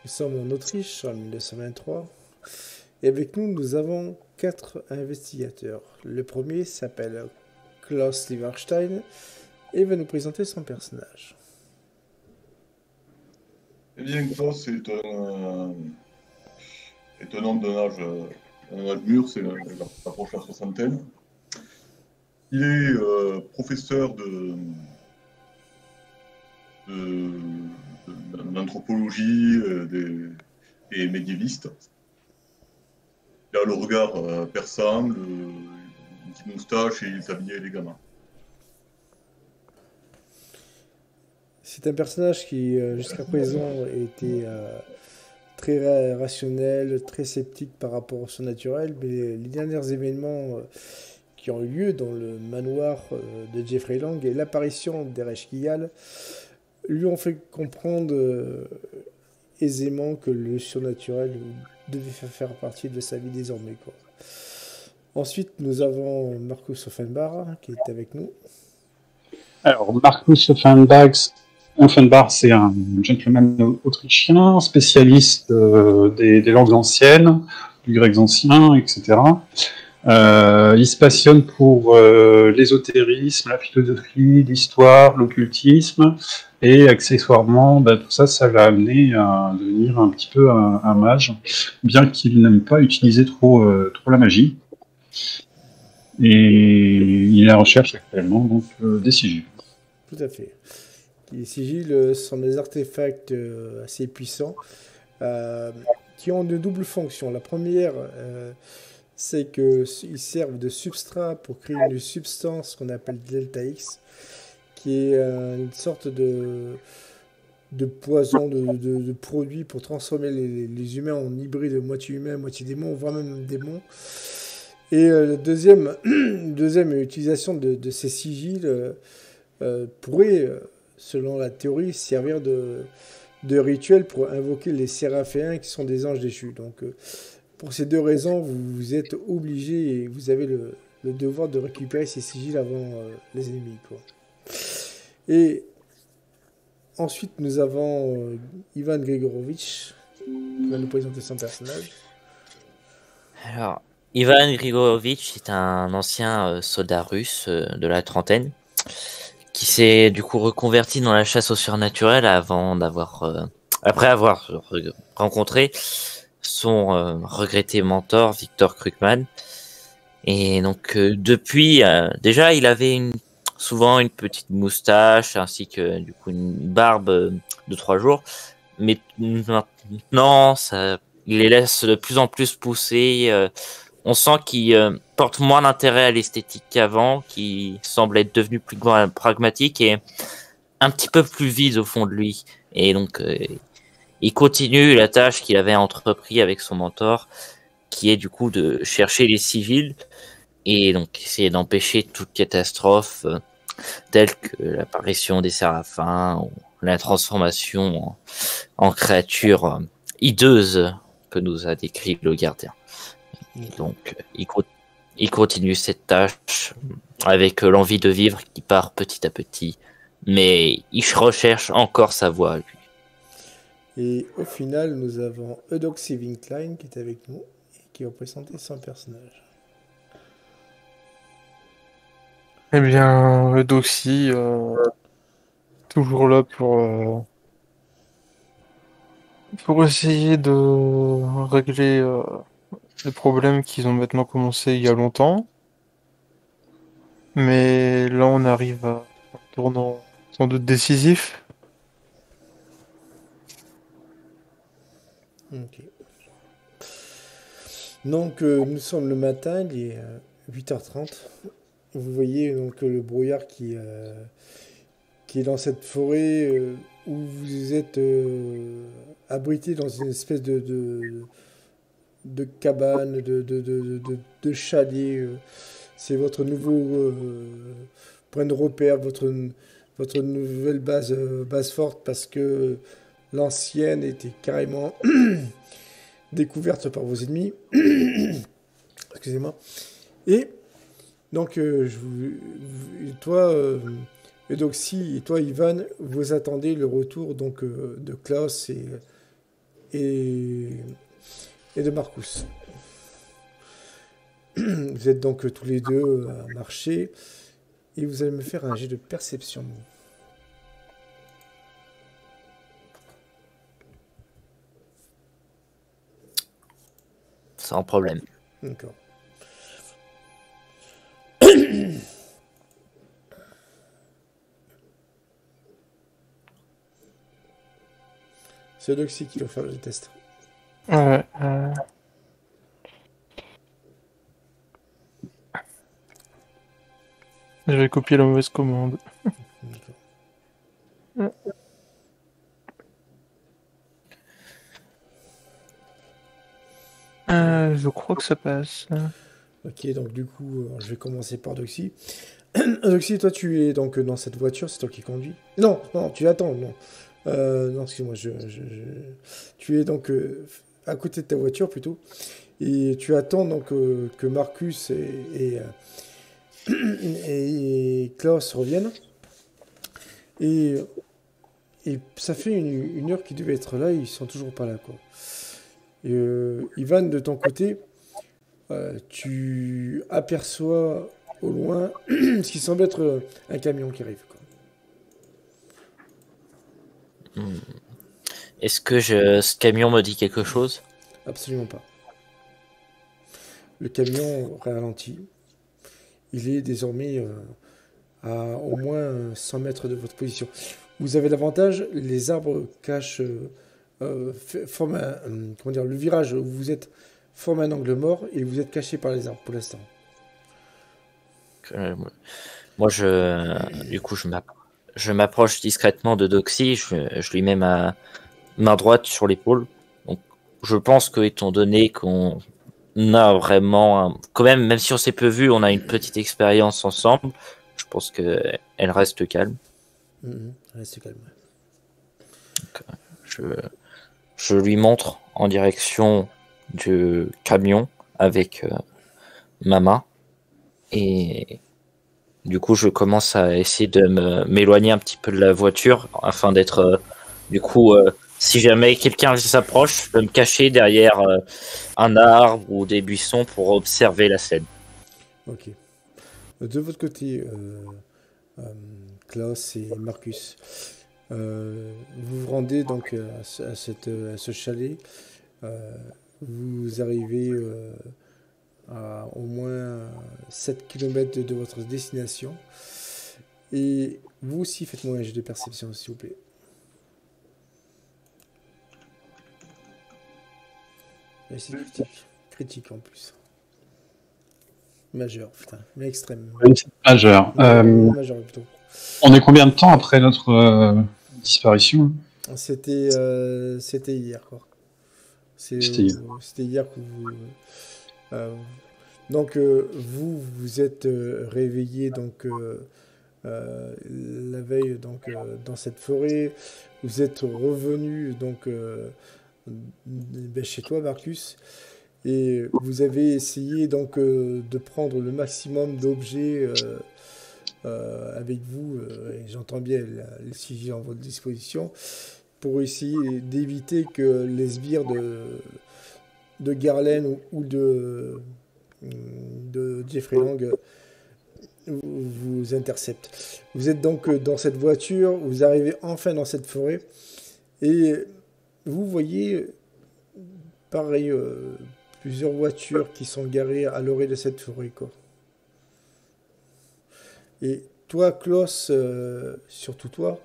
Nous sommes en Autriche en 1923 et avec nous, nous avons quatre investigateurs. Le premier s'appelle Klaus Lieberstein et va nous présenter son personnage. Eh bien, Klaus est un homme d'un âge mûr, il approche la soixantaine. Il est professeur de- d'anthropologie et médiéviste. Il a le regard perçant, une petite moustache et il s'habille élégamment. C'est un personnage qui, jusqu'à présent, était très rationnel, très sceptique par rapport au surnaturel, mais les derniers événements qui ont eu lieu dans le manoir de Jeffrey Lang et l'apparition d'Erech Kiyal lui ont fait comprendre aisément que le surnaturel devait faire partie de sa vie désormais, quoi. Ensuite, nous avons Marcus Offenbach qui est avec nous. Alors, Marcus Offenbach, c'est un gentleman autrichien, spécialiste des langues anciennes, du grec ancien, etc. Il se passionne pour l'ésotérisme, la philosophie, l'histoire, l'occultisme, et accessoirement, tout ça, ça l'a amené à devenir un petit peu un mage, bien qu'il n'aime pas utiliser trop la magie. Et il est à la recherche actuellement donc, des sigils. Tout à fait. Les sigils sont des artefacts assez puissants qui ont de doubles fonctions. La première, c'est qu'ils servent de substrat pour créer une substance qu'on appelle delta X, qui est une sorte de poison, de produit pour transformer les humains en hybrides, moitié humains, moitié démons, voire même démons. Et la deuxième utilisation de ces sigils pourrait, selon la théorie, servir de rituel pour invoquer les séraphéens qui sont des anges déchus. Donc, pour ces deux raisons, vous êtes obligé et vous avez le devoir de récupérer ces sigils avant les ennemis, quoi. Et ensuite, nous avons Ivan Grigorovitch qui va nous présenter son personnage. Alors, Ivan Grigorovitch est un ancien soldat russe de la trentaine qui s'est du coup reconverti dans la chasse au surnaturel après avoir rencontré son regretté mentor Viktor Krukman. Et donc depuis, déjà il avait souvent une petite moustache ainsi que du coup une barbe de 3 jours, mais maintenant il les laisse de plus en plus pousser. On sent qu'il porte moins d'intérêt à l'esthétique qu'avant, qu'il semble être devenu plus pragmatique et un petit peu plus vide au fond de lui. Et donc, il continue la tâche qu'il avait entrepris avec son mentor, qui est du coup de chercher les civils et donc essayer d'empêcher toute catastrophe telle que l'apparition des séraphins ou la transformation en créature hideuse que nous a décrit le gardien. Donc, il continue cette tâche avec l'envie de vivre qui part petit à petit, mais il recherche encore sa voie, lui. Et au final, nous avons Eudoxie Winklein qui est avec nous et qui va présenter son personnage. Eh bien, Doxy, toujours là pour essayer de régler les problèmes qu'ils ont maintenant commencé il y a longtemps. Mais là, on arrive à un tournant sans doute décisif. Ok. Donc, nous sommes le matin, il est 8h30. Vous voyez donc le brouillard qui est dans cette forêt où vous êtes abrité dans une espèce de cabane, de chalet. C'est votre nouveau point de repère, votre nouvelle base forte parce que l'ancienne était carrément découverte par vos ennemis. Excusez-moi. Et donc, toi, Eudoxie et toi, Ivan, vous attendez le retour donc de Klaus et de Marcus. Vous êtes donc tous les deux à marcher et vous allez me faire un jet de perception. Sans problème. D'accord. C'est Eudoxie qui va faire le test. Ouais, j'avais copié la mauvaise commande. D'accord. Je crois que ça passe. Ok, donc du coup, je vais commencer par Eudoxie. Eudoxie, toi, tu es donc dans cette voiture, c'est toi qui conduis. Non, non, tu attends, non. Non, excuse-moi, tu es donc à côté de ta voiture plutôt, et tu attends donc que Marcus et Klaus reviennent. Et ça fait une heure qu'ils devaient être là, ils sont toujours pas là, quoi. Et, Ivan, de ton côté, tu aperçois au loin ce qui semble être un camion qui arrive, quoi. Est-ce que ce camion me dit quelque chose? Absolument pas. Le camion ralentit. Il est désormais à au moins 100 mètres de votre position. Vous avez l'avantage, les arbres cachent, forment comment dire, le virage où vous êtes forme un angle mort et vous êtes caché par les arbres pour l'instant. Moi, du coup, je m'approche discrètement de Doxy, je lui mets ma main droite sur l'épaule. Donc, je pense que, étant donné qu'on a vraiment, quand même si on s'est peu vu, on a une petite expérience ensemble. Je pense que elle reste calme. Reste calme. Donc, je lui montre en direction du camion avec ma main et du coup je commence à essayer de m'éloigner un petit peu de la voiture afin d'être du coup si jamais quelqu'un s'approche, je peux me cacher derrière un arbre ou des buissons pour observer la scène. Ok. De votre côté, Klaus et Marcus, vous vous rendez donc à ce chalet. Vous arrivez à au moins 7 km de votre destination. Et vous aussi, faites-moi un jet de perception, s'il vous plaît. Et c'est critique. Critique en plus. Majeur, putain. Mais extrême. Majeur. Majeur plutôt. On est combien de temps après notre disparition? C'était hier, quoi. C'était hier que vous... donc, vous êtes réveillé donc, la veille donc, dans cette forêt. Vous êtes revenu donc, chez toi, Marcus. Et vous avez essayé donc, de prendre le maximum d'objets avec vous. Et j'entends bien les sujets en votre disposition, pour essayer d'éviter que les sbires de Garland ou de Jeffrey Lang vous interceptent. Vous êtes donc dans cette voiture, vous arrivez enfin dans cette forêt, et vous voyez, pareil, plusieurs voitures qui sont garées à l'orée de cette forêt, quoi. Et toi, Klaus, surtout toi,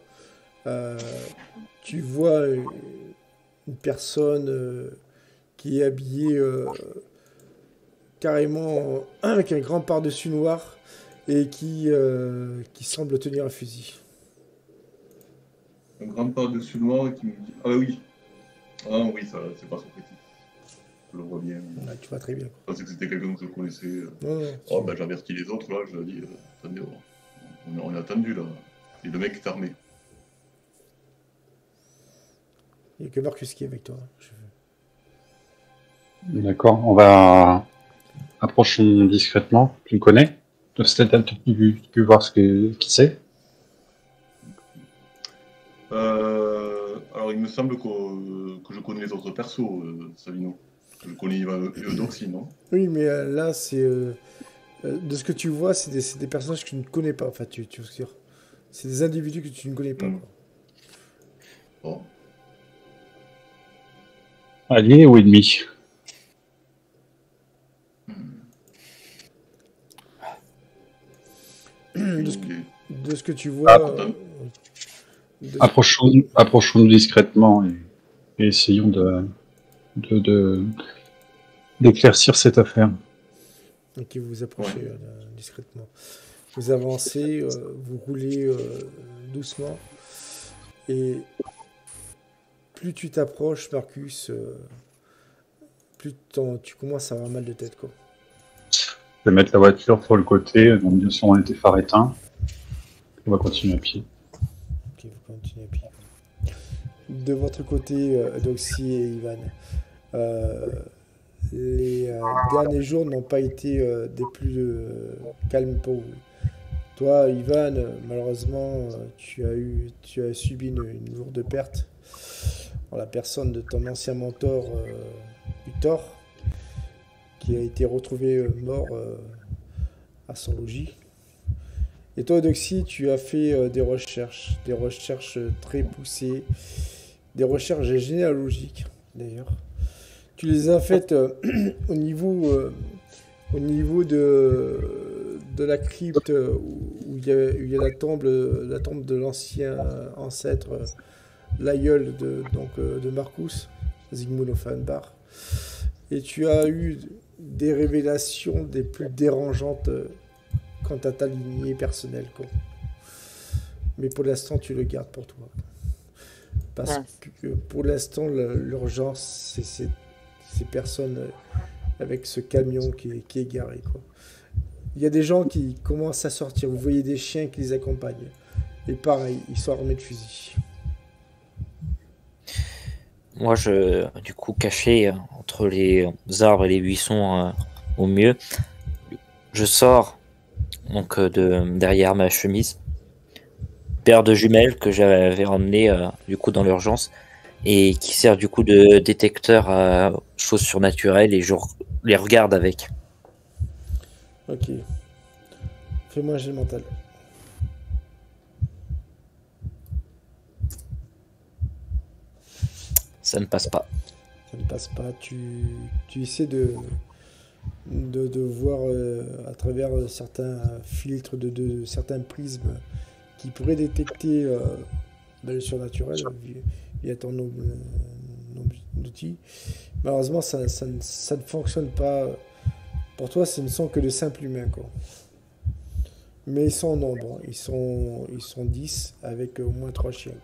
tu vois une personne qui est habillée carrément avec un grand par-dessus noir et qui semble tenir un fusil. Un grand par-dessus noir qui me dit « Ah oui, ça c'est pas son petit. » Je le vois bien. Ouais, tu vois très bien. Je pensais que c'était quelqu'un que je connaissais. Non, J'avertis les autres, là, je leur dis « Attendez, on est attendu, là. » Et le mec est armé. Il n'y a que Marcus qui est avec toi. D'accord, on va approcher discrètement. Tu le connais? Peut-être tu peux voir qui c'est. Alors Alors, il me semble que je connais les autres persos, Savino. Je connais Ivan et Eudoxie, non? Oui, mais là, c'est. De ce que tu vois, c'est des personnages que tu ne connais pas. Enfin, tu veux dire. C'est des individus que tu ne connais pas. Mm. Quoi. Bon. Allié ou ennemi? De ce que tu vois. Approchons-nous discrètement et essayons d'éclaircir cette affaire. Ok, vous vous approchez discrètement. Vous avancez, vous roulez doucement. Et plus tu t'approches, Marcus, plus tu commences à avoir mal de tête, quoi. Je vais mettre la voiture sur le côté, donc bien sûr on était phare éteint. On va continuer à pied. Ok, vous continuez à pied. De votre côté, Doxy et Ivan, les derniers jours n'ont pas été des plus calmes pour vous. Toi, Ivan, malheureusement, tu as subi une lourde perte en la personne de ton ancien mentor, Uthor, qui a été retrouvé mort à son logis. Et toi, Doxy, tu as fait des recherches très poussées, des recherches généalogiques, d'ailleurs. Tu les as faites au niveau de la crypte où il y a la tombe de l'ancien ancêtre, l'aïeul de Marcus, Zygmunt Offenbach. Et tu as eu des révélations des plus dérangeantes quant à ta lignée personnelle, quoi. Mais pour l'instant, tu le gardes pour toi. Parce que pour l'instant, l'urgence, c'est ces personnes avec ce camion qui est garé, quoi. Il y a des gens qui commencent à sortir. Vous voyez des chiens qui les accompagnent. Et pareil, ils sont armés de fusils. Moi, du coup, caché entre les arbres et les buissons au mieux, je sors donc derrière ma chemise, paire de jumelles que j'avais emmené du coup dans l'urgence et qui sert du coup de détecteur à choses surnaturelles et je les regarde avec. Ok. Fais-moi un jet mental. Ça ne passe pas. Ça ne passe pas. Tu essaies de voir à travers certains filtres, de certains prismes qui pourraient détecter le surnaturel via ton outil. Malheureusement, ça ne fonctionne pas. Pour toi, ce ne sont que de simples humains, quoi. Mais ils sont en nombre. Ils sont 10 avec au moins 3 chiens.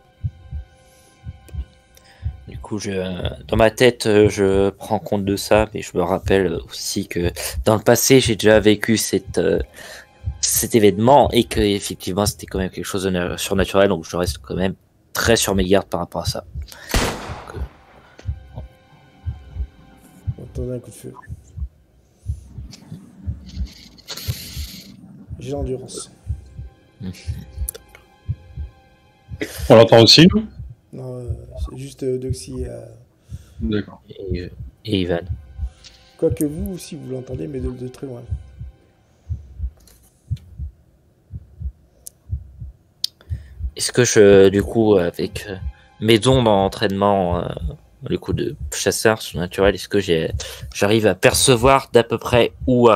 Du coup, dans ma tête, je prends compte de ça, mais je me rappelle aussi que dans le passé, j'ai déjà vécu cet événement et que effectivement, c'était quand même quelque chose de surnaturel, donc je reste quand même très sur mes gardes par rapport à ça. Entendez un coup de feu. J'ai l'endurance. On l'entend aussi, nous? Non, c'est juste Doxy. D'accord. Et Ivan. Quoique vous aussi, vous l'entendez, mais de très loin. Est-ce que du coup, avec mes dons d'entraînement, du coup de chasseur surnaturel, est-ce que j'arrive à percevoir d'à peu près où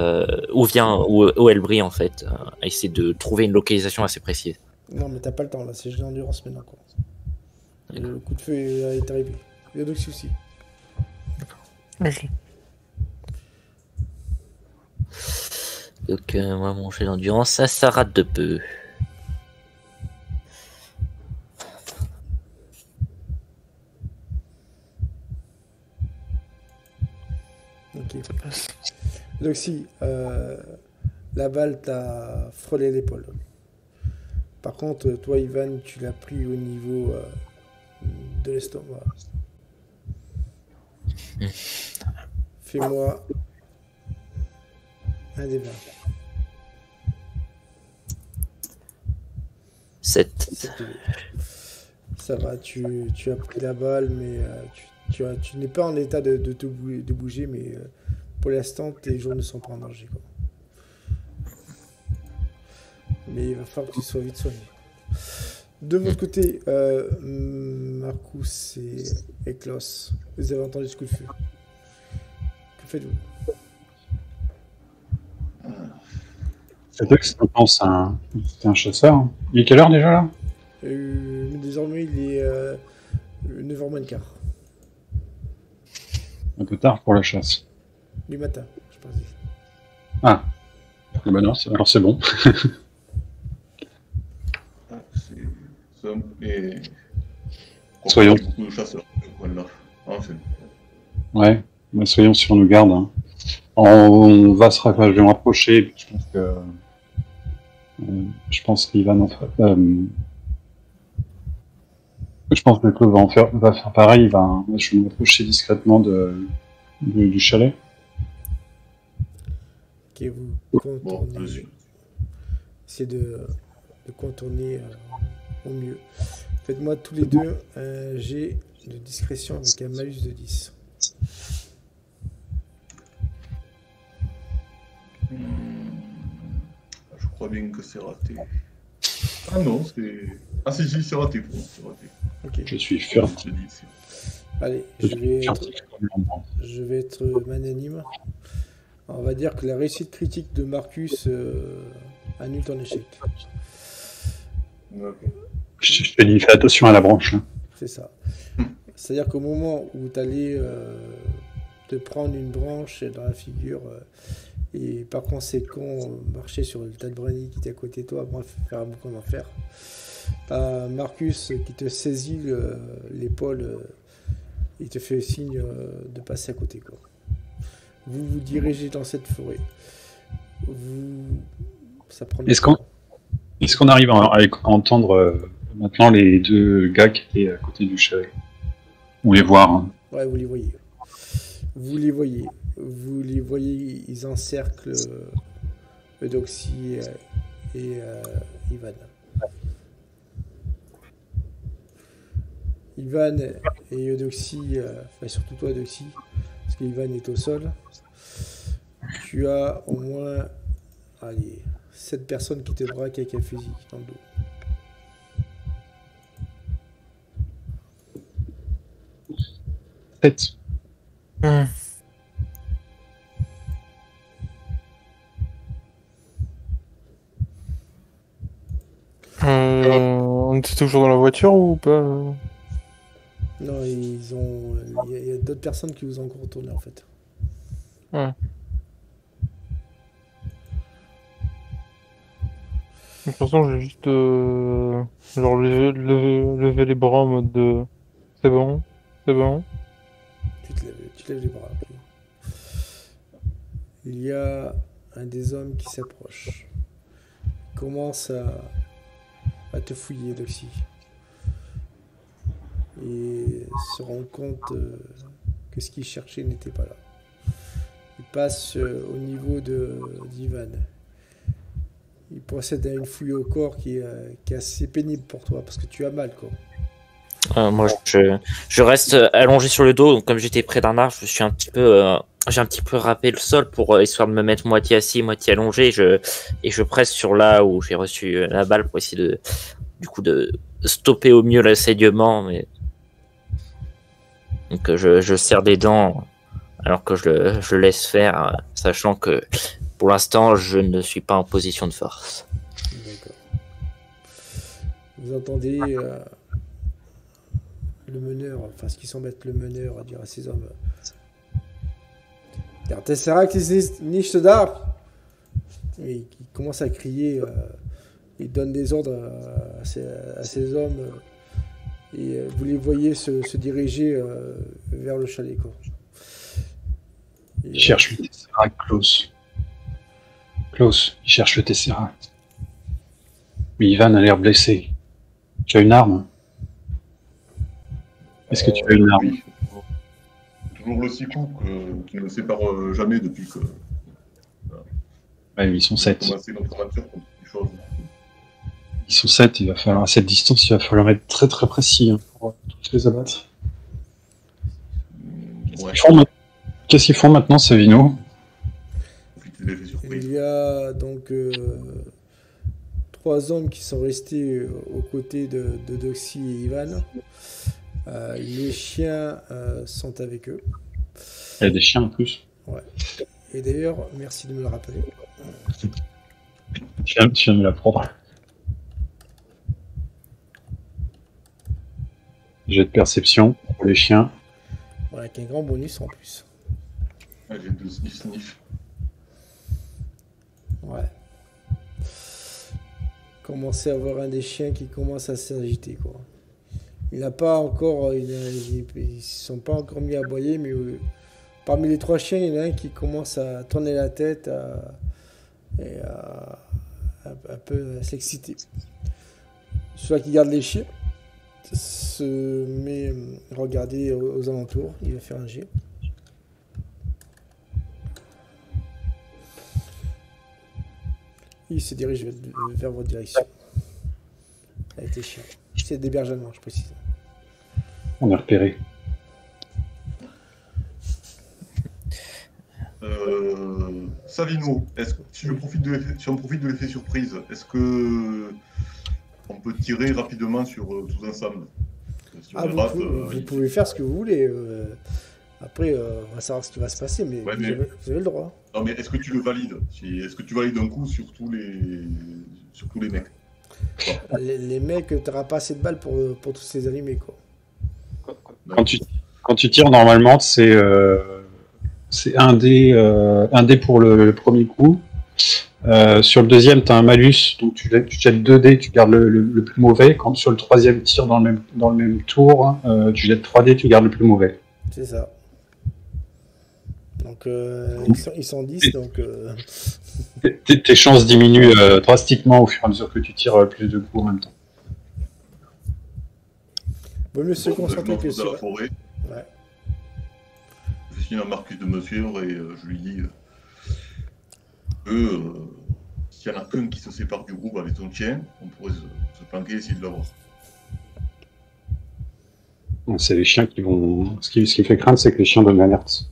elle brille en fait, à essayer de trouver une localisation assez précise. Non, mais t'as pas le temps là, c'est juste l'endurance maintenant, quoi. Le coup de feu est arrivé. Il y a Doxy aussi. Vas-y. Donc moi mon jet d'endurance, ça rate de peu. Ok. Doxy, la balle t'a frôlé l'épaule. Par contre, toi, Ivan, tu l'as pris au niveau de l'estomac. Fais-moi un des 20. 7. Ça va, tu as pris la balle, mais tu n'es pas en état de bouger, mais pour l'instant, tes jours ne sont pas en danger, quoi. Mais il va falloir que tu sois vite soigné. De votre côté, Marcus et Klaus, vous avez entendu ce coup de feu. Que faites-vous? C'est eux que c'était un chasseur. Il est quelle heure déjà là? Désormais, il est 9h moins le quart Un peu tard pour la chasse. du matin, je pense. Ah, eh ben non, alors c'est bon. Et... Soyons. Beaucoup de chasseurs. Voilà. Enfin. Ouais, bah, soyons sur nos gardes. Hein. On va je vais me rapprocher. Je pense qu'il va je pense que Claude va faire pareil. Je vais me rapprocher discrètement du chalet. Ok, vous contournez. Bon, vas-y. Essayez de contourner au mieux. Faites-moi tous les deux un jet de discrétion avec un malus de 10. Je crois bien que c'est raté. Ah non, c'est... Ah si, c'est raté pour moi, c'est raté. Ok. Je suis ferme. Je te dis, c'est- Allez, je vais être magnanime. On va dire que la réussite critique de Marcus annule ton échec. Ok. Je te dis, fais attention à la branche. Hein. C'est ça. C'est-à-dire qu'au moment où tu allais te prendre une branche dans la figure et par conséquent marcher sur le tas de brindilles qui était à côté de toi, bref, faire un boucan d'enfer, Marcus qui te saisit l'épaule, il te fait signe de passer à côté, quoi. Vous vous dirigez dans cette forêt. Ça prend du temps. Est-ce qu'on arrive à entendre maintenant les deux gars qui étaient à côté du chalet? Ou les voir hein. Ouais, vous les voyez. Vous les voyez. Vous les voyez, ils encerclent Eudoxie et Ivan. Ivan et Eudoxie, enfin surtout toi Eudoxie, parce qu'Ivan est au sol. Tu as au moins 7 personnes qui te braquent avec un fusil dans le dos. On était toujours dans la voiture ou pas? Non, il y a d'autres personnes qui vous ont encore retourné en fait. Ouais. De toute façon, j'ai juste genre lever les bras en mode de... C'est bon, c'est bon. Tu lèves les bras. Ok. Il y a un des hommes qui s'approche. Il commence à te fouiller, Doxy. Et se rend compte que ce qu'il cherchait n'était pas là. Il passe au niveau d'Ivan. Il procède à une fouille au corps qui est assez pénible pour toi parce que tu as mal, quoi. Moi, je reste allongé sur le dos. Donc, comme j'étais près d'un arbre, j'ai un petit peu râpé le sol pour histoire de me mettre moitié assis, moitié allongé. Et je presse sur là où j'ai reçu la balle pour essayer de stopper au mieux l'assaillement. Mais donc, je serre des dents alors que je le laisse faire, sachant que pour l'instant, je ne suis pas en position de force. D'accord. Vous entendez le meneur, enfin ce qui semble être le meneur, à dire à ses hommes Der Tesseract ist nicht da. Et il commence à crier, il donne des ordres à ses hommes, et vous les voyez se diriger vers le chalet, quoi. Il cherche le Tesseract, Klaus. Klaus, il cherche le Tesseract. Mais Ivan a l'air blessé. Tu as une arme? Est-ce que tu as une arme? Oui. Toujours le Sikou qui ne sépare jamais depuis que... Ouais, ils sont 7. On a commencé notre aventure contre des choses Ils sont 7, il va falloir, à cette distance, il va falloir être très très précis hein, pour tous les abattre. Ouais. Qu'est-ce qu'ils font maintenant, Savino? Profiter de l'effet surprise. Il y a donc 3 hommes qui sont restés aux côtés de Doxy et Ivan. Les chiens sont avec eux. Il y a des chiens en plus. Ouais. Et d'ailleurs, merci de me le rappeler. Tu viens de me l'apprendre. Jet de perception pour les chiens. Voilà, avec un grand bonus en plus. Ah, j'ai 2 sniff. Ouais. Commencer à avoir un des chiens qui commence à s'agiter, quoi. Il n'a pas encore, ils sont pas encore mis à aboyer, mais parmi les 3 chiens, il y en a un qui commence à tourner la tête et un peu à s'exciter. Celui qui garde les chiens se met à regarder aux alentours. Il va faire un jet. Il se dirige vers votre direction. Avec les chiens. C'est d'hébergement, je précise. On est repéré. Savino, est-ce que si on profite de l'effet surprise, est-ce que on peut tirer rapidement sur tous ensemble? Si on rate, vous pouvez faire ce que vous voulez. Après, on va savoir ce qui va se passer, mais, Ouais, vous, mais- avez, vous avez le droit. Non, mais est-ce que tu le valides? Est-ce que tu valides un coup sur tous les mecs? Les mecs, t'auras pas assez de balles pour tous ces animés, quoi. Quand tu tires, normalement, c'est un dé pour le premier coup. Sur le deuxième, tu as un malus, donc tu jettes 2 dés, tu gardes le plus mauvais. Quand sur le troisième tir dans le même tour, tu jettes 3 dés, tu gardes le plus mauvais. C'est ça. Donc, ils sont 10, donc... Tes chances diminuent drastiquement au fur et à mesure que tu tires plus de coups en même temps. vaut mieux se concentrer que dans sur... la forêt. Ouais. Je signe à Marcus de me suivre et je lui dis que s'il y en a qu'un qui se sépare du groupe avec son chien, on pourrait se planquer et essayer de l'avoir. C'est les chiens qui vont. Ce qui fait craindre, c'est que les chiens donnent l'alerte.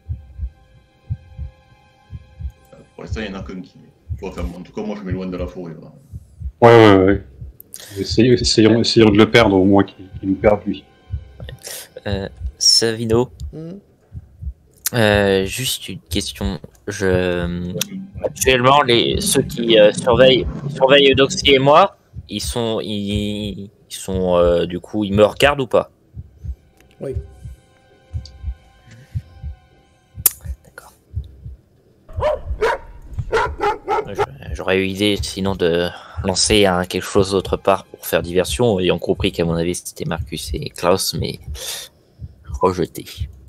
Pour l'instant, il n'y en a qu'un qui. En tout cas, moi, je m'éloigne de la forêt. Là. Ouais. Essayons de le perdre, au moins qu'il nous perde lui. Savino, Hmm. juste une question. Actuellement, ceux qui surveillent Doxy et moi, ils sont du coup, ils me regardent ou pas? Oui. D'accord. J'aurais eu idée sinon de lancer quelque chose d'autre part pour faire diversion, ayant compris qu'à mon avis c'était Marcus et Klaus, mais rejeté.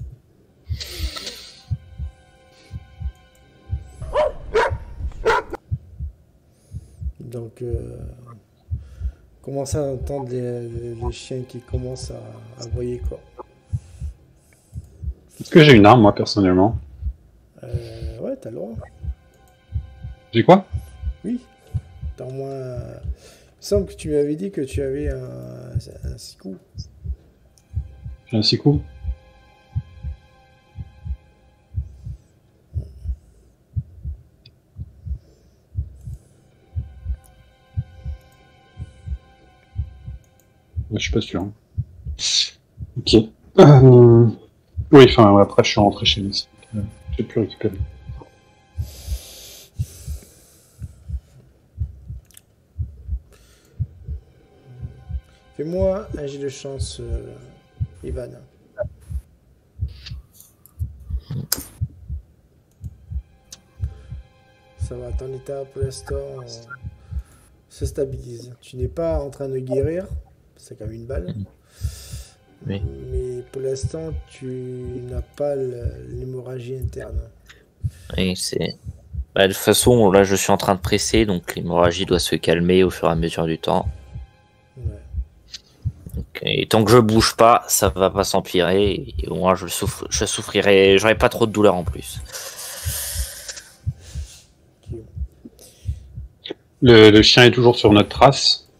Donc, commence à entendre les chiens qui commencent à aboyer, quoi. Est-ce que j'ai une arme, moi, personnellement? Ouais, t'as le droit. J'ai quoi? Oui. T'as au moins... Il me semble que tu m'avais dit que tu avais un 6 coups. J'ai un 6 coups. Je suis pas sûr. Ok. Oui, enfin, après, je suis rentré chez lui. J'ai pu récupérer. Fais-moi un jet de chance, Ivan. Ça va, ton état pour l'instant se stabilise. Tu n'es pas en train de guérir, c'est quand même une balle. Oui. Mais pour l'instant, tu n'as pas l'hémorragie interne. Et c'est. Bah, de toute façon, là je suis en train de presser, donc l'hémorragie doit se calmer au fur et à mesure du temps. Ouais. Donc, et tant que je bouge pas, ça va pas s'empirer. Et au moins je souffrirai, j'aurai pas trop de douleur en plus. Ok. Le chien est toujours sur notre trace.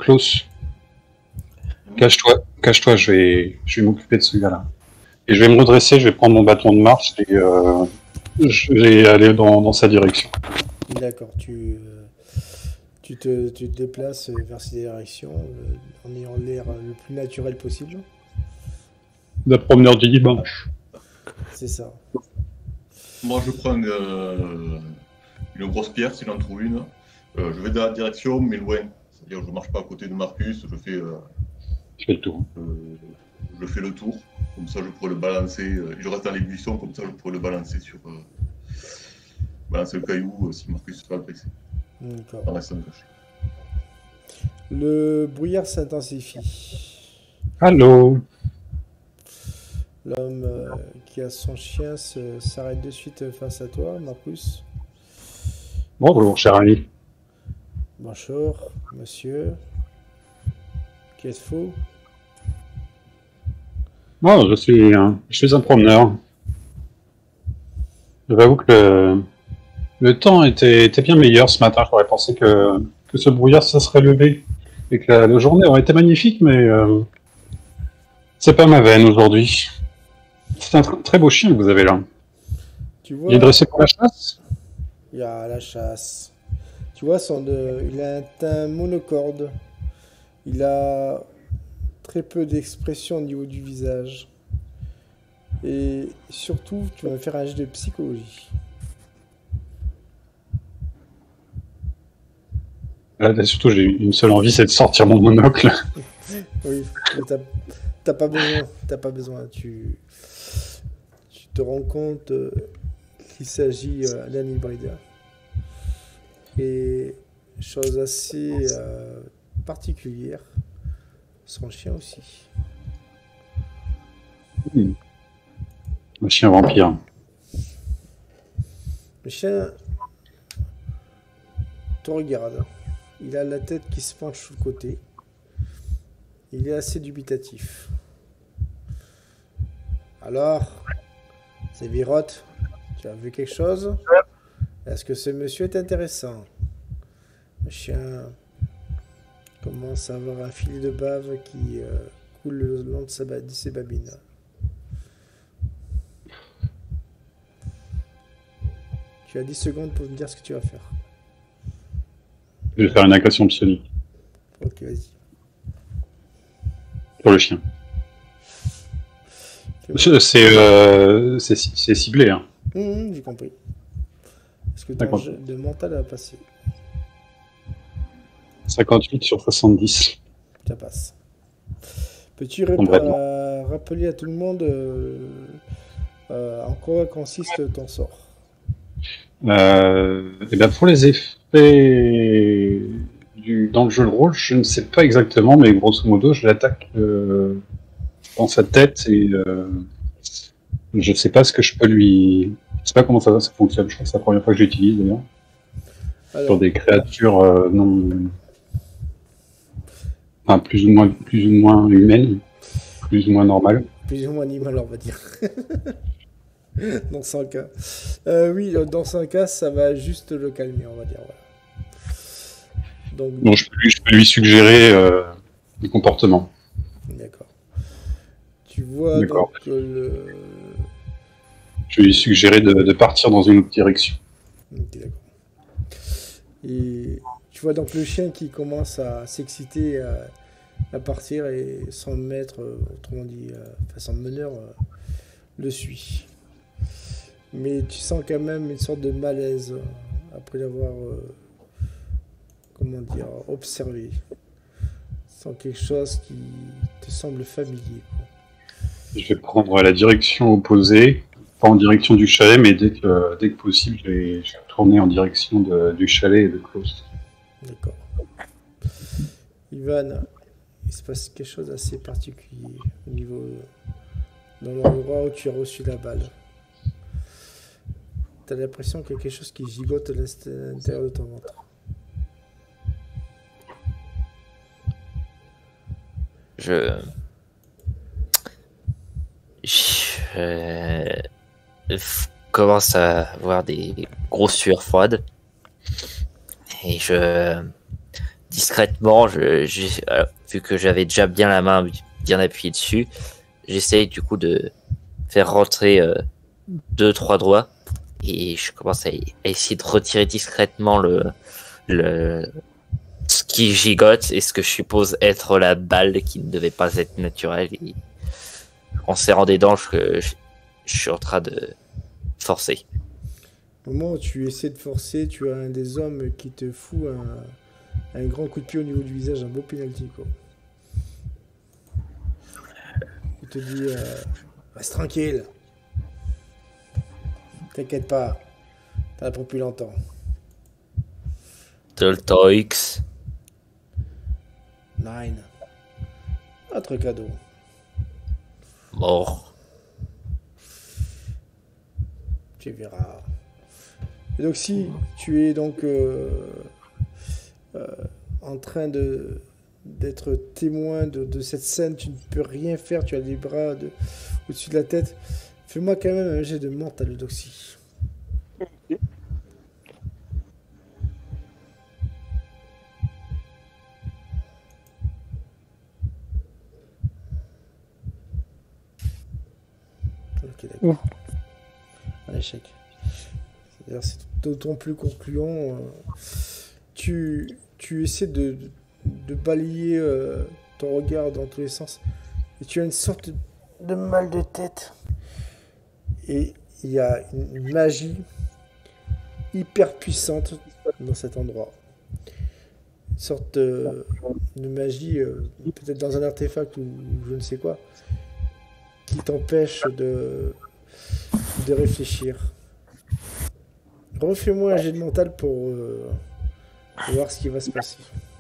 Klaus, cache-toi, je vais m'occuper de ce gars-là. Et je vais me redresser, je vais prendre mon bâton de marche et je vais aller dans sa direction. D'accord, tu te déplaces vers ces directions en ayant l'air le plus naturel possible. La promeneur du dimanche. C'est ça. Moi, je prends une grosse pierre, s'il en trouve une. Je vais dans la direction, mais loin. C'est-à-dire, je ne marche pas à côté de Marcus, je fais le tour. Je fais le tour, comme ça je pourrais le balancer. Je reste dans les buissons, comme ça je pourrais le balancer sur. Balancer le caillou si Marcus se fait agresser. D'accord. En restant caché. Le brouillard s'intensifie. Allô. L'homme qui a son chien s'arrête de suite face à toi, Marcus. Bonjour, cher ami. Bonjour, monsieur. Qu'est-ce Moi, je suis un promeneur. J'avoue que le temps était bien meilleur ce matin. J'aurais pensé que ce brouillard se serait levé et que la journée aurait été magnifique, mais c'est pas ma veine aujourd'hui. C'est un très beau chien que vous avez là. Tu vois, il est dressé pour la chasse? Il y a la chasse. Tu vois, il a un teint monocorde. Il a très peu d'expression au niveau du visage. Et surtout, tu vas me faire un jet de psychologie. Là, surtout, j'ai une seule envie, c'est de sortir mon monocle. Oui, mais t'as pas besoin. T'as pas besoin. Tu te rends compte qu'il s'agit d'un hybride. Et chose assez particulière, son chien aussi. Un chien vampire. Le chien te regarde. Il a la tête qui se penche sur le côté. Il est assez dubitatif. Alors, Séviroth, tu as vu quelque chose? Est-ce que ce monsieur est intéressant? Le chien commence à avoir un fil de bave qui coule le long de ses babines. Tu as 10 secondes pour me dire ce que tu vas faire. Je vais faire une agression psionique. Ok, vas-y. Pour le chien. C'est ciblé. Hein. J'ai compris. Est-ce que ton jeu de mental a passé? 58 sur 70. Ça passe. Peux-tu rappeler à tout le monde en quoi consiste ton sort? Et bien pour les effets dans le jeu de rôle, je ne sais pas exactement, mais grosso modo, je l'attaque dans sa tête et je ne sais pas ce que je peux lui... Je sais pas comment ça fonctionne, je crois que c'est la première fois que j'utilise d'ailleurs. Sur des créatures non... Enfin, plus ou moins humaines, plus ou moins normales. Plus ou moins animales, on va dire. Dans 100 cas. Oui, dans 100 cas, ça va juste le calmer, on va dire. Voilà. Donc, je peux lui suggérer du comportement. D'accord. Tu vois donc le... Je vais lui suggérer de partir dans une autre direction. Ok, d'accord. Et tu vois donc le chien qui commence à s'exciter à partir et son maître, autrement dit, son meneur, le suit. Mais tu sens quand même une sorte de malaise après l'avoir, observé. Tu sens quelque chose qui te semble familier. Quoi. Je vais prendre la direction opposée, pas en direction du chalet, mais dès que possible, je vais tourner en direction du chalet et de Klaus. D'accord. Ivan, il se passe quelque chose d'assez particulier au niveau dans l'endroit où tu as reçu la balle. Tu as l'impression qu'il y a quelque chose qui gigote à l'intérieur de ton ventre. Je commence à avoir des grosses sueurs froides et je discrètement, vu que j'avais déjà bien la main bien appuyée dessus, j'essaye du coup de faire rentrer 2-3 doigts et je commence à essayer de retirer discrètement ce qui gigote et ce que je suppose être la balle qui ne devait pas être naturelle. Et en serrant des dents, je suis en train de forcer. Au moment où tu essaies de forcer, tu as un des hommes qui te fout un grand coup de pied au niveau du visage, un beau penalty, quoi. Il te dit reste tranquille. T'inquiète pas. T'as pas plus longtemps. Delta X. 9. Autre cadeau. Mort. Tu verras. Et donc si tu es donc en train d'être témoin de cette scène, tu ne peux rien faire, tu as les bras au-dessus de la tête. Fais-moi quand même un jet de mental doxy. Ok, d'accord. Un échec. C'est-à-dire, c'est d'autant plus concluant. Tu essaies de balayer ton regard dans tous les sens. Et tu as une sorte de mal de tête. Et il y a une magie hyper puissante dans cet endroit. Une sorte de magie, peut-être dans un artefact ou je ne sais quoi, qui t'empêche de réfléchir. Refais-moi un jet de mental pour voir ce qui va se passer.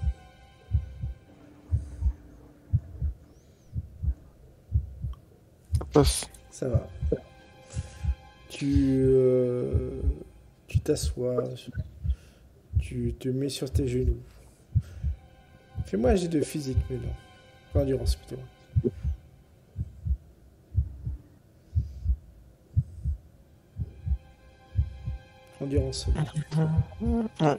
Ça va. Tu t'assois, tu te mets sur tes genoux. Fais-moi un jet de physique maintenant. Enfin, endurance plutôt. Endurance. Ouais.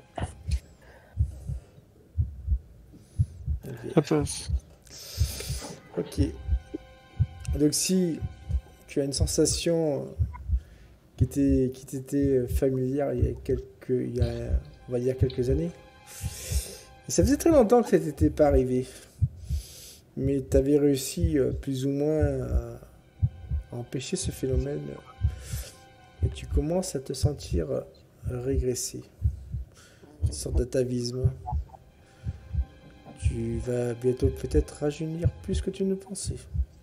Ça passe. Ok. Donc si tu as une sensation qui t'était familière on va dire quelques années, et ça faisait très longtemps que ça n'était pas arrivé, mais tu avais réussi plus ou moins à empêcher ce phénomène, et tu commences à te sentir régresser, une sorte d'atavisme. Tu vas bientôt peut-être rajeunir plus que tu ne pensais.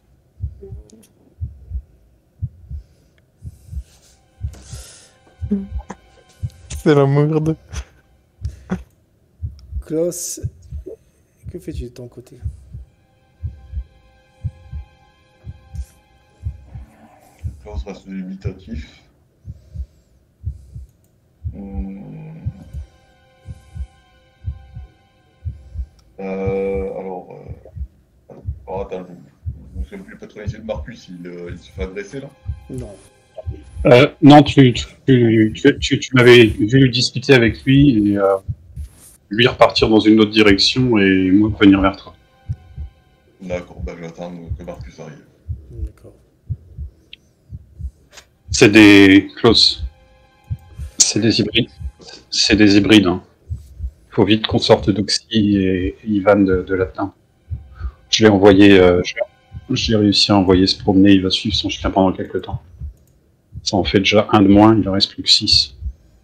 C'est la merde. Klaus, que fais-tu de ton côté? Klaus reste dubitatif. Alors attends, je me souviens plus pas trop essayer de Marcus, il se fait agresser là. Non. Non, tu m'avais vu discuter avec lui et lui repartir dans une autre direction et moi venir vers toi. D'accord, bah je vais attendre que Marcus arrive. D'accord. C'est des Klaus. C'est des hybrides. C'est des hybrides. Hein. Faut vite qu'on sorte d'Oxy et Ivan de Latin. Je l'ai envoyé. J'ai réussi à envoyer se promener. Il va suivre son chien pendant quelques temps. Ça en fait déjà un de moins. Il en reste plus que 6.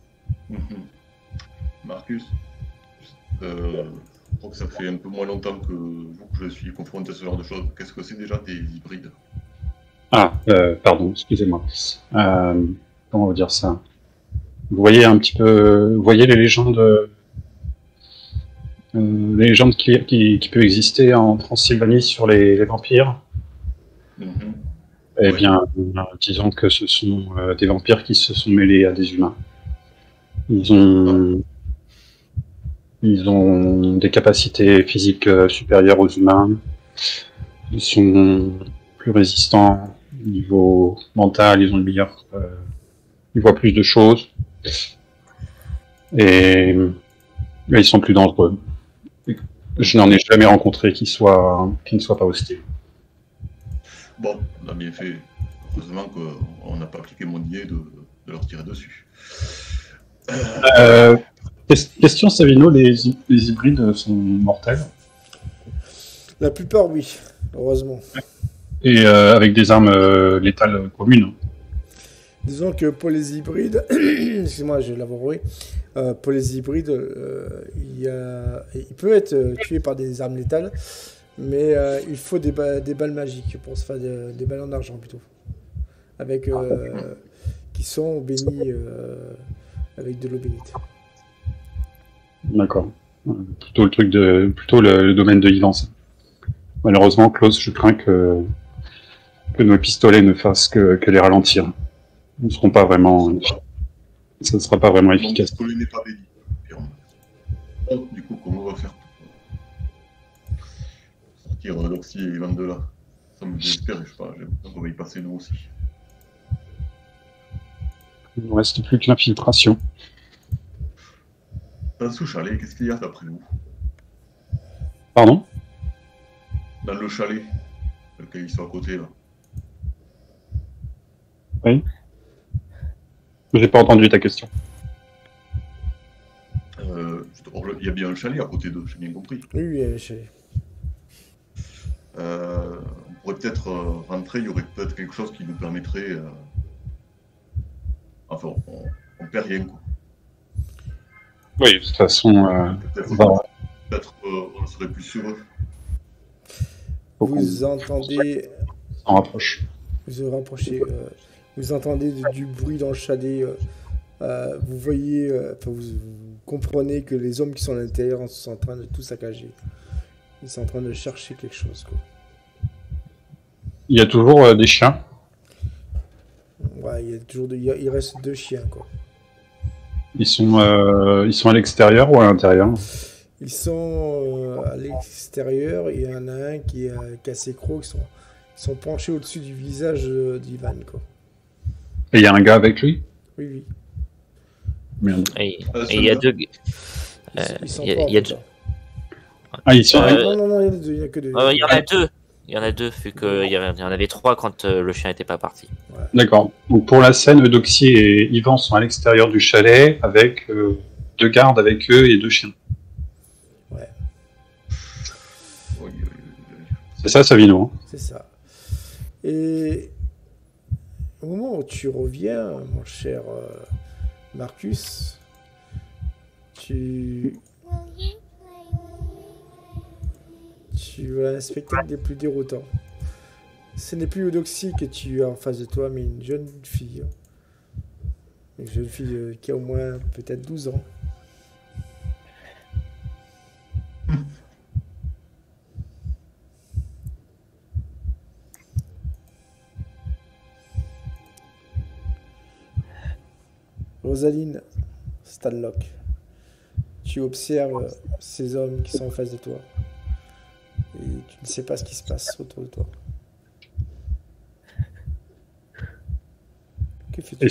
Marcus, je crois que ça fait un peu moins longtemps que je suis confronté à ce genre de choses. Qu'est-ce que c'est déjà des hybrides? Ah, pardon, excusez-moi. Comment on va dire ça? Vous voyez un petit peu, vous voyez les légendes qui peuvent exister en Transylvanie sur les vampires. Eh bien, disons que ce sont des vampires qui se sont mêlés à des humains. Ils ont des capacités physiques supérieures aux humains. Ils sont plus résistants au niveau mental. Ils ont ils voient plus de choses. Et ils sont plus dangereux. Je n'en ai jamais rencontré qui ne soit pas hostile. Bon, on a bien fait. Heureusement qu'on n'a pas appliqué mon idée de leur tirer dessus. Question Savino, les hybrides sont mortels? La plupart, oui, heureusement. Et avec des armes létales communes? Disons que pour les hybrides, excuse-moi, je vais l'avouer, pour les hybrides, il peut être tué par des armes létales, mais il faut des balles magiques pour se faire des balles en argent plutôt, avec qui sont bénies avec de l'eau bénite. D'accord. Plutôt le domaine de Yvance. Malheureusement, Klaus, je crains que nos pistolets ne fassent que les ralentir. Ils ne seront pas vraiment. Ça ne sera pas vraiment efficace. Mon pistolet n'est pas béni. Oh, du coup, comment on va faire pour sortir l'Oxy et Ivan de là? Ça me désespère, je sais pas, j'ai l'impression qu'on va y passer nous aussi. Il ne reste plus que l'infiltration. Dans ce chalet, qu'est-ce qu'il y a d'après vous? Pardon? Dans le chalet, lequel ils sont à côté là. Oui. J'ai pas entendu ta question. Il y a bien un chalet à côté d'eux, j'ai bien compris. Oui, On pourrait peut-être rentrer, il y aurait peut-être quelque chose qui nous permettrait. Enfin, on perd rien quoi. Oui, de toute façon. Peut-être on serait plus sur eux. vous entendez. On rapproche. Vous vous rapprochez. Vous entendez du bruit dans le chalet. Vous voyez, vous comprenez que les hommes qui sont à l'intérieur sont en train de tout saccager. Ils sont en train de chercher quelque chose. Quoi. Il y a toujours des chiens. Ouais, il reste 2 chiens. Quoi. Ils sont à l'extérieur ou à l'intérieur? Ils sont à l'extérieur. Il y en a un qui a ses crocs. Ils sont penchés au-dessus du visage d'Ivan. Quoi. Et il y a un gars avec lui? Oui, oui. Merde. Et il y a deux. Ils sont il y a- pas il y a en deux- fait, Ah, ils sont. non, il y a que 2. Il y en a deux. Il y en a deux, vu qu'il y en avait 3 quand le chien n'était pas parti. Ouais. D'accord. Donc pour la scène, Eudoxie et Yvan sont à l'extérieur du chalet avec 2 gardes avec eux et 2 chiens. Ouais, C'est ça, Savino, hein? c'est ça. Et au moment où tu reviens, mon cher Marcus, tu as un spectacle des plus déroutants. Ce n'est plus Eudoxie que tu as en face de toi, mais une jeune fille. Une jeune fille qui a au moins peut-être 12 ans. Rosaline Stanlock, tu observes ces hommes qui sont en face de toi et tu ne sais pas ce qui se passe autour de toi. Que fais-tu?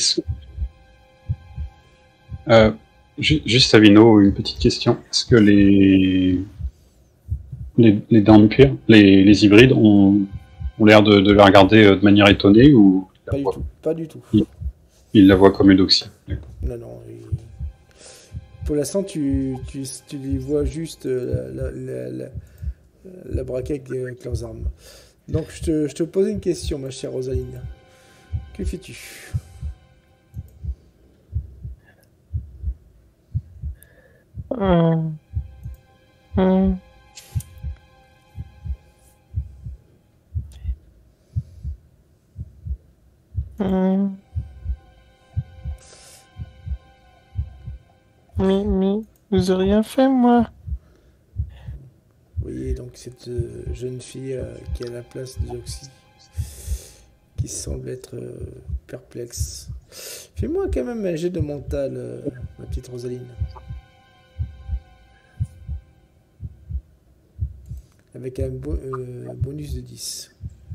Juste Savino, une petite question. Est-ce que les Dampires, les hybrides, ont l'air de la regarder de manière étonnée ou Pas du tout. ils la voient comme Eudoxie? Non. Pour l'instant, tu les vois juste la braquer avec leurs armes. Donc, je te posais une question, ma chère Rosaline. Que fais-tu? Mais, vous avez rien fait, moi. Vous voyez donc cette jeune fille qui est à la place de Zoxy, qui semble être perplexe. Fais-moi quand même un jet de mental, ma petite Rosaline. Avec un bonus de 10.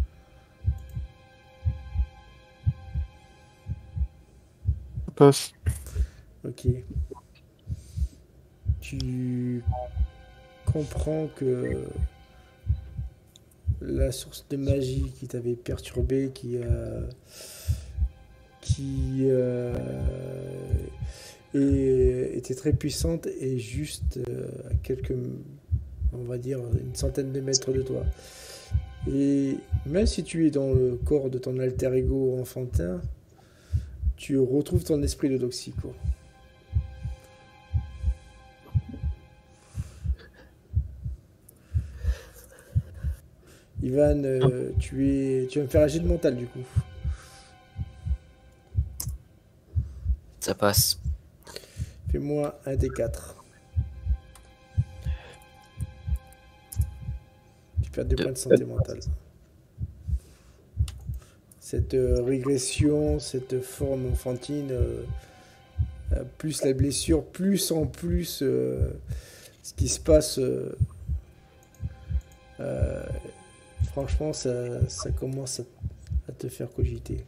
Ça passe. Ok. Tu comprends que la source de magie qui t'avait perturbé, était très puissante et juste à quelques, on va dire, une centaine de mètres de toi. Et même si tu es dans le corps de ton alter ego enfantin, tu retrouves ton esprit de Doxico. Ivan, tu vas me faire un jet de mental du coup. Ça passe. Fais-moi un des 4. Tu perds 2 points de santé mentale. Cette régression, cette forme enfantine, plus la blessure, plus en plus ce qui se passe, franchement, ça commence à te faire cogiter.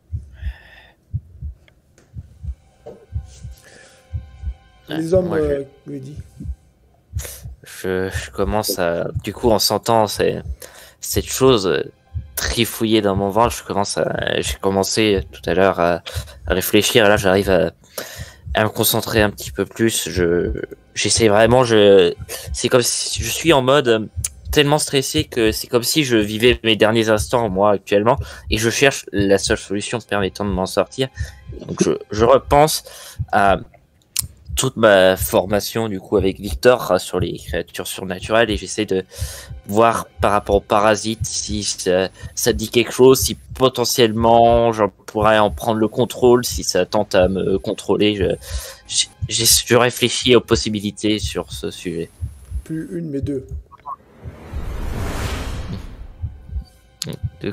Les hommes, Moi, me dit. je commence à... Du coup, en sentant cette chose trifouiller dans mon ventre, j'ai commencé tout à l'heure à réfléchir, et là j'arrive à me concentrer un petit peu plus. J'essaie vraiment, c'est comme si je suis en mode tellement stressé que c'est comme si je vivais mes derniers instants, moi, actuellement, et je cherche la seule solution permettant de m'en sortir. Donc je repense à toute ma formation, du coup, avec Victor sur les créatures surnaturelles, et j'essaie de voir par rapport aux parasites si ça dit quelque chose, si potentiellement je pourrais en prendre le contrôle, si ça tente à me contrôler. Je réfléchis aux possibilités sur ce sujet. Plus une, mais deux. Deux.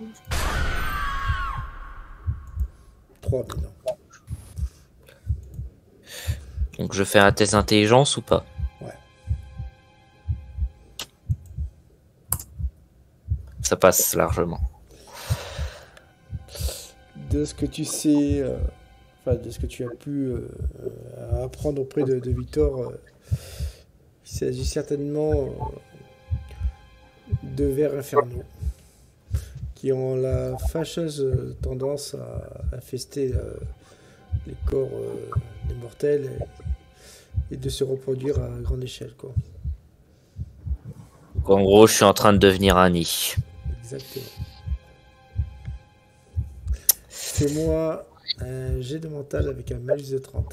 3 maintenant. Donc je fais un test d'intelligence ou pas? Ouais. Ça passe largement. De ce que tu sais, de ce que tu as pu apprendre auprès de Victor, il s'agit certainement de vers infernaux qui ont la fâcheuse tendance à infester les corps des mortels et de se reproduire à grande échelle, quoi. Donc, en gros, je suis en train de devenir un nid. Exactement. Fais-moi un jet de mental avec un malus de 30.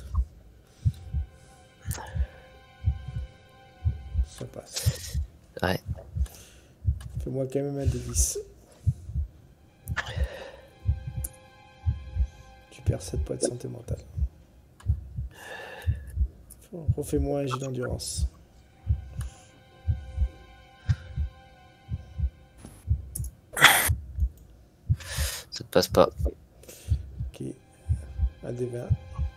Ça passe. Ouais. Fais-moi quand même un de 10. Tu perds 7 points de santé mentale. Refais-moi un jet d'endurance. Ça ne passe pas. Ok. Un des 20.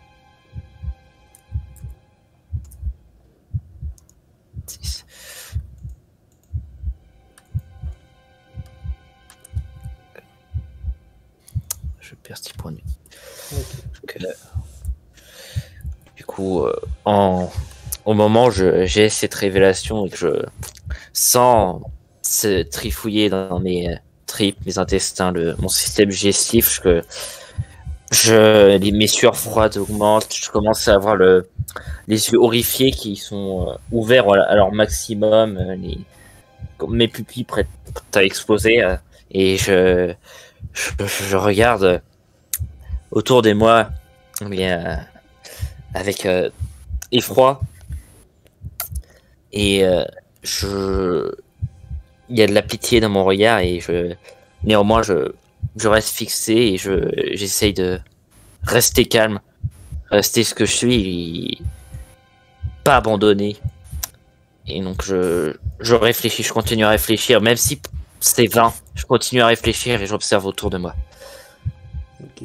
Je perds 6 points de vie. Okay. Donc, du coup, au moment où j'ai cette révélation et que je sens se trifouiller dans mes tripes, mes intestins, mon système digestif, mes sueurs froides augmentent, je commence à avoir les yeux horrifiés qui sont ouverts à leur maximum, mes pupilles prêtes à exploser, et je regarde autour de moi, mais avec effroi, et il y a de la pitié dans mon regard, et néanmoins je reste fixé et j'essaye de rester calme, rester ce que je suis, et pas abandonner. Et donc je réfléchis, je continue à réfléchir, même si c'est vain, je continue à réfléchir et j'observe autour de moi. Ok.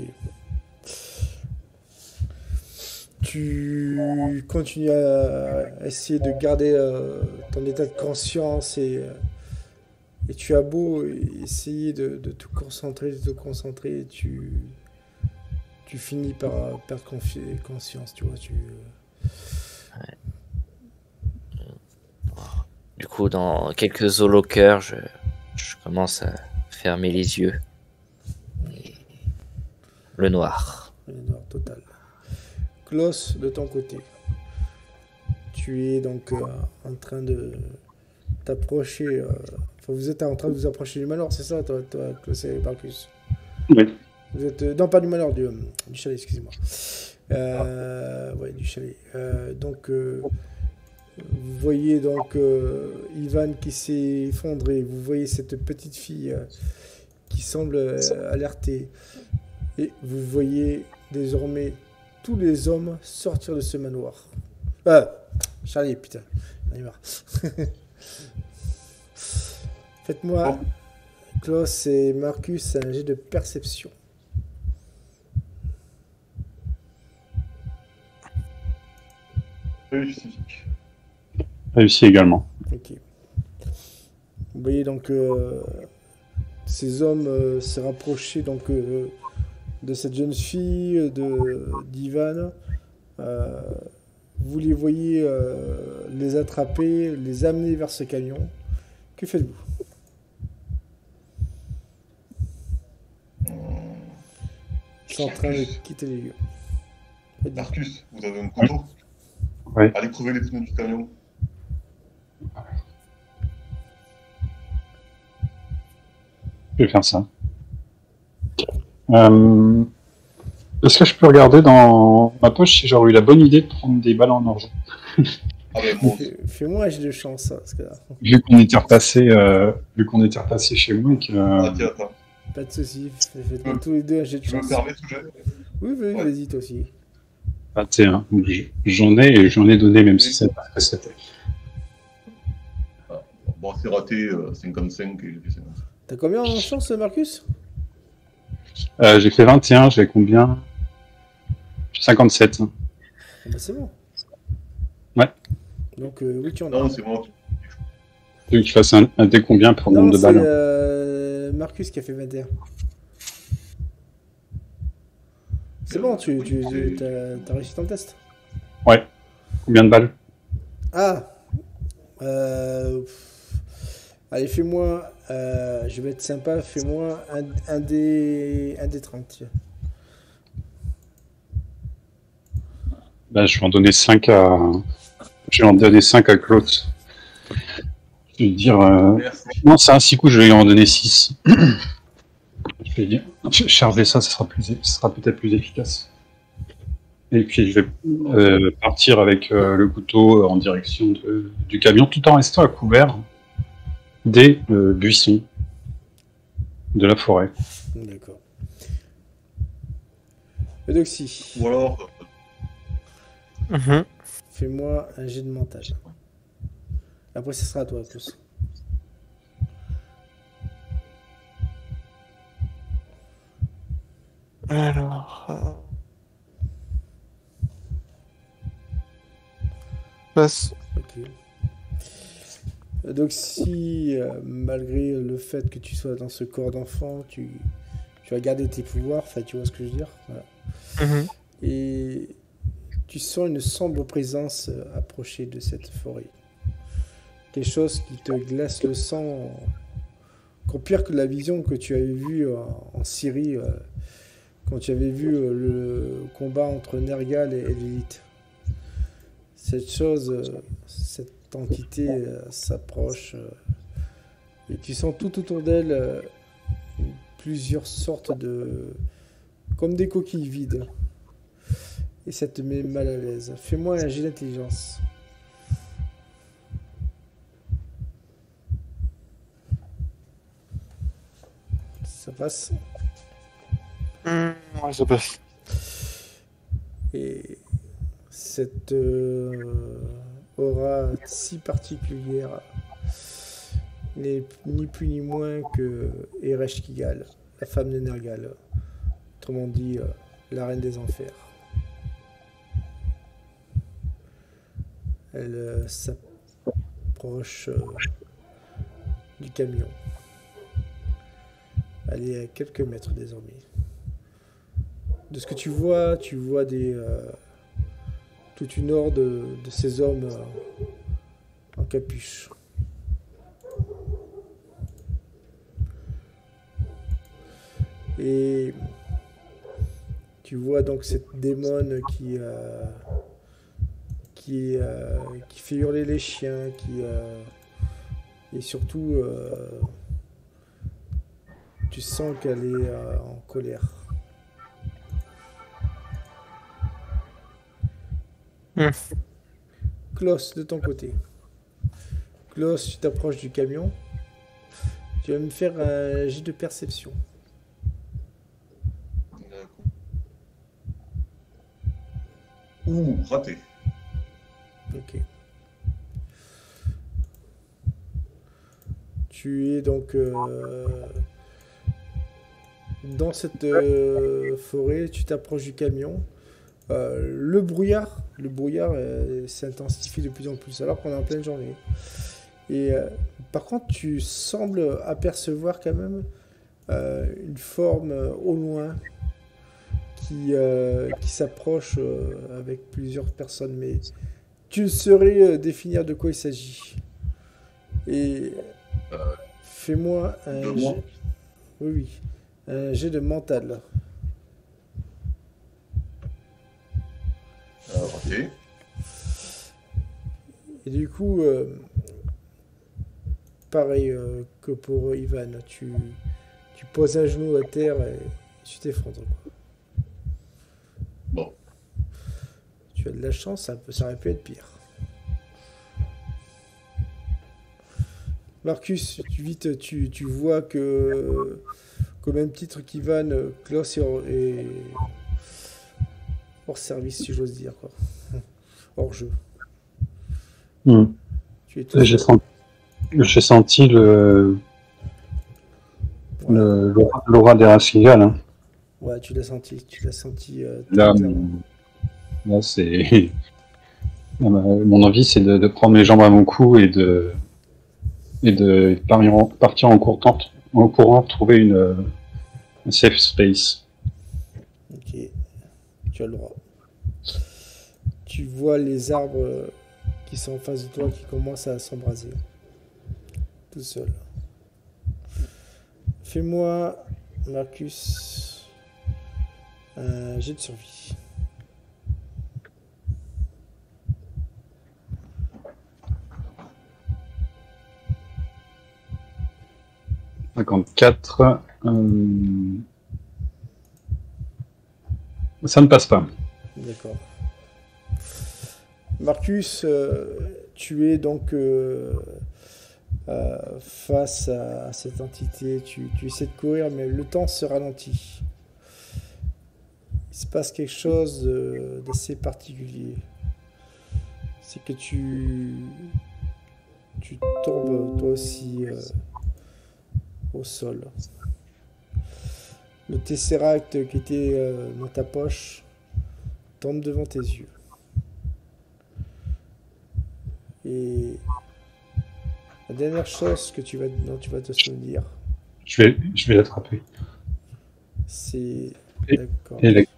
Tu continues à essayer de garder ton état de conscience et tu as beau essayer de te concentrer, tu finis par perdre conscience, tu vois. Ouais. Du coup, dans quelques holocaurs, je commence à fermer les yeux. Et le noir. Le noir total. Klaus, de ton côté, tu es donc en train de t'approcher. Enfin, vous êtes en train de vous approcher du manoir, c'est ça, toi, Klaus et Marcus? Oui. Vous êtes. Non, pas du manoir, du chalet, excusez-moi. Ouais, du chalet. Donc, vous voyez donc Ivan qui s'est effondré. Vous voyez cette petite fille qui semble alertée. Et vous voyez désormais tous les hommes sortir de ce manoir. Charlie, putain. J'en ai marre. Faites-moi, Klaus et Marcus, un jet de perception. Réussi. Réussi également. Ok. Vous voyez donc ces hommes se rapprocher donc de cette jeune fille, d'Ivan. Vous les voyez les attraper, les amener vers ce camion. Que faites-vous? Ils sont en train de quitter les lieux. Faites-vous. Marcus, vous avez un couteau? Ouais. Allez crever les pneus du camion. Je vais faire ça. Est-ce que je peux regarder dans ma poche si j'aurais eu la bonne idée de prendre des balles en argent? Ah ben bon, Fais-moi un jet de chance, ça, parce que là, Vu qu'on était repassé chez moi et que attends. pas de soucis. Faites-moi tous les deux un jet de Tu me chance. permets ce jet? Oui, Ouais. vas-y, toi aussi. 21. J'en ai et j'en ai donné même si c'est pas ce que c'était. Bon, c'est raté, 55 et j'ai fait 50. T'as combien en chance, Marcus? J'ai fait 21, j'ai combien? 57. Ah bah, c'est bon. Ouais. Donc, oui, tu en as. Non, c'est moi. Tu veux que je fasse un dé combien pour le Non, nombre de c'est balles? Marcus qui a fait 21. C'est bon, t'as réussi ton test. Ouais. Combien de balles? Ah allez, fais-moi, je vais être sympa, fais-moi un des 30. Tiens. Bah, je vais en donner 5 à. Je vais en donner 5 à Claude. Je vais dire. Merci. Non, c'est un 6 coups, je vais en donner 6. Je vais dire. Charger ça, ça sera peut-être plus efficace. Et puis je vais partir avec le couteau en direction du camion, tout en restant à couvert des buissons de la forêt. D'accord. Eudoxie, Ou alors, Mhm. fais-moi un jet de mental. Après, ce sera à toi, plus. Alors. Passe. Ok. Donc si, malgré le fait que tu sois dans ce corps d'enfant, tu as gardé tes pouvoirs, enfin tu vois ce que je veux dire, voilà. Mhm. Et tu sens une sombre présence approcher de cette forêt. Quelque chose qui te glace le sang, encore pire que la vision que tu avais vue en Syrie, quand tu avais vu le combat entre Nergal et Lilith. Cette chose, cette entité s'approche et tu sens tout autour d'elle plusieurs sortes de... comme des coquilles vides. Et ça te met mal à l'aise. Fais-moi un jet d'intelligence. Ça passe. Ouais, ça passe. Et cette aura si particulière n'est ni plus ni moins que Ereshkigal, la femme de Nergal, autrement dit la reine des enfers. Elle s'approche du camion. Elle est à quelques mètres désormais. De ce que tu vois toute une horde de ces hommes en capuche. Et tu vois donc cette démon qui fait hurler les chiens, et surtout tu sens qu'elle est en colère. Klaus, de ton côté. Klaus, tu t'approches du camion. Tu vas me faire un jet de perception. D'accord. Ouh, raté. Ok. Tu es donc dans cette forêt, tu t'approches du camion. Le brouillard s'intensifie de plus en plus alors qu'on est en pleine journée. Et par contre, tu sembles apercevoir quand même une forme au loin qui s'approche avec plusieurs personnes, mais tu ne saurais définir de quoi il s'agit. Et fais-moi un De moi? jet. Oui, oui. Un jet de mental. Raté. Et du coup, pareil que pour Ivan, tu poses un genou à terre et tu t'effondres, quoi. Bon. Tu as de la chance, ça aurait pu être pire. Marcus, tu vois que, au même titre qu'Ivan, Klaus est hors service, si j'ose dire, quoi. Hors jeu. Tu es tout J'ai seul. senti l'aura des Racigal. Hein. Ouais, tu l'as senti très Là, clairement. là c'est. Mon envie, c'est de prendre mes jambes à mon cou et de partir en courant, trouver un safe space. Ok, tu as le droit. Tu vois les arbres qui sont en face de toi qui commencent à s'embraser. Tout seul. Fais-moi, Marcus, un jet de survie. « 54. Ça ne passe pas. D'accord. Marcus, tu es donc face à cette entité. Tu essaies de courir, mais le temps se ralentit. Il se passe quelque chose d'assez particulier. C'est que tu tombes toi aussi au sol. Le tesseract qui était dans ta poche tombe devant tes yeux. Et la dernière chose dont tu vas te souvenir, Je vais l'attraper. c'est... Et- D'accord. Et